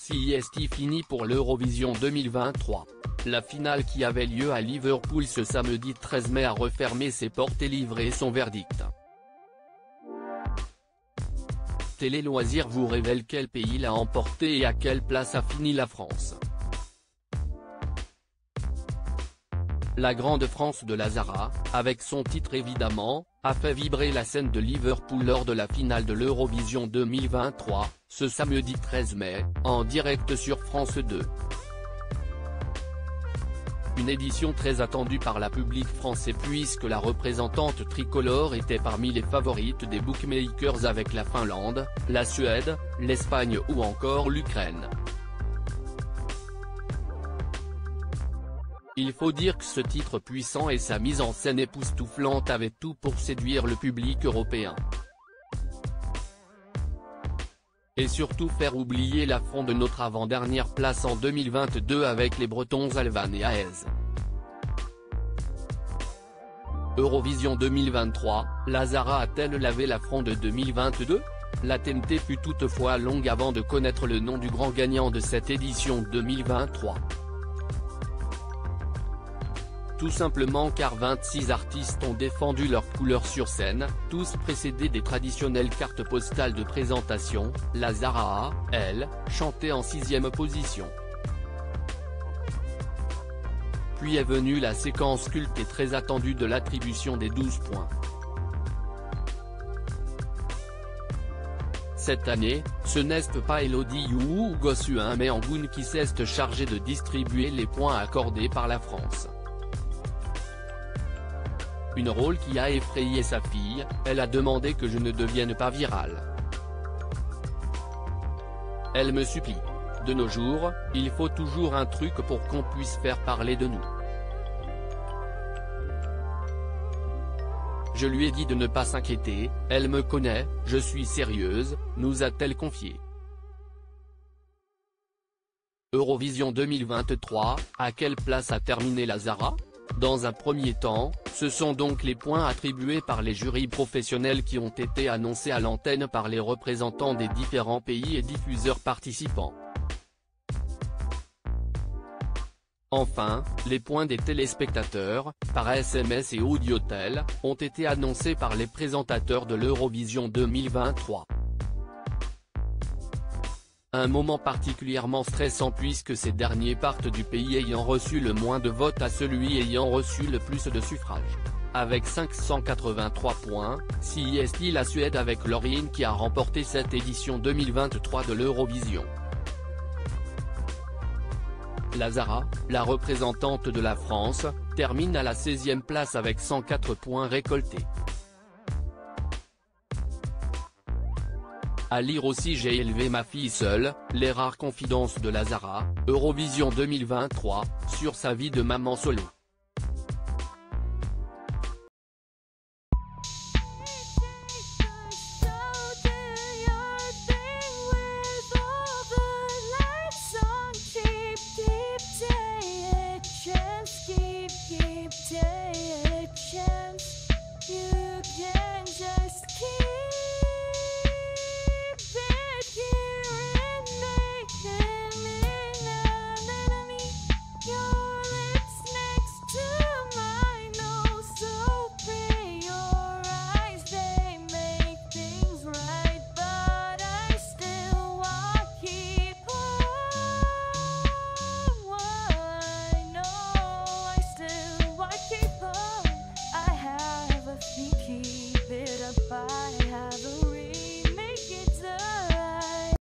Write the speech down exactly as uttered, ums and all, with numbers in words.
C S T fini pour l'Eurovision deux mille vingt-trois. La finale qui avait lieu à Liverpool ce samedi treize mai a refermé ses portes et livré son verdict. Télé Loisirs vous révèle quel pays l'a emporté et à quelle place a fini la France. La Grande France de Lazara, avec son titre évidemment, a fait vibrer la scène de Liverpool lors de la finale de l'Eurovision deux mille vingt-trois, ce samedi treize mai, en direct sur France deux. Une édition très attendue par la public français puisque la représentante tricolore était parmi les favorites des bookmakers avec la Finlande, la Suède, l'Espagne ou encore l'Ukraine. Il faut dire que ce titre puissant et sa mise en scène époustouflante avaient tout pour séduire le public européen. Et surtout faire oublier l'affront de notre avant-dernière place en deux mille vingt-deux avec les Bretons Alvan et Aez. Eurovision deux mille vingt-trois, Lazara a-t-elle lavé l'affront de deux mille vingt-deux? L'attente fut toutefois longue avant de connaître le nom du grand gagnant de cette édition deux mille vingt-trois. Tout simplement car vingt-six artistes ont défendu leurs couleurs sur scène, tous précédés des traditionnelles cartes postales de présentation. Lazara a, elle, chanté en sixième position. Puis est venue la séquence culte et très attendue de l'attribution des douze points. Cette année, ce n'est pas Elodie You ou Gossuin mais Angoun qui s'est chargé de distribuer les points accordés par la France. Une rôle qui a effrayé sa fille, elle a demandé que je ne devienne pas virale. Elle me supplie. De nos jours, il faut toujours un truc pour qu'on puisse faire parler de nous. Je lui ai dit de ne pas s'inquiéter, elle me connaît, je suis sérieuse, nous a-t-elle confié. Eurovision deux mille vingt-trois, à quelle place a terminé Lazara? Dans un premier temps, ce sont donc les points attribués par les jurys professionnels qui ont été annoncés à l'antenne par les représentants des différents pays et diffuseurs participants. Enfin, les points des téléspectateurs, par S M S et Audiotel, ont été annoncés par les présentateurs de l'Eurovision deux mille vingt-trois. Un moment particulièrement stressant puisque ces derniers partent du pays ayant reçu le moins de votes à celui ayant reçu le plus de suffrages. Avec cinq cent quatre-vingt-trois points, C S T la Suède avec Loreen qui a remporté cette édition deux mille vingt-trois de l'Eurovision. Lazara, la représentante de la France, termine à la seizième place avec cent quatre points récoltés. À lire aussi J'ai élevé ma fille seule, les rares confidences de Lazara, Eurovision deux mille vingt-trois, sur sa vie de maman solo.